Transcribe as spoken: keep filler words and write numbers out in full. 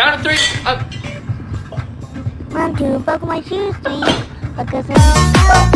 Count of three. Uh, One, two, buckle my shoes, three. Because